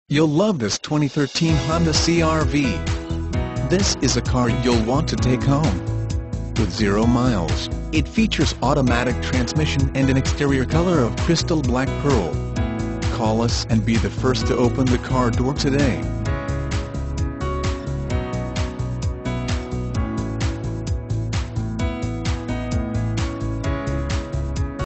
You'll love this 2013 Honda CR-V. This is a car you'll want to take home. With 0 miles, it features automatic transmission and an exterior color of crystal black pearl. Call us and be the first to open the car door today.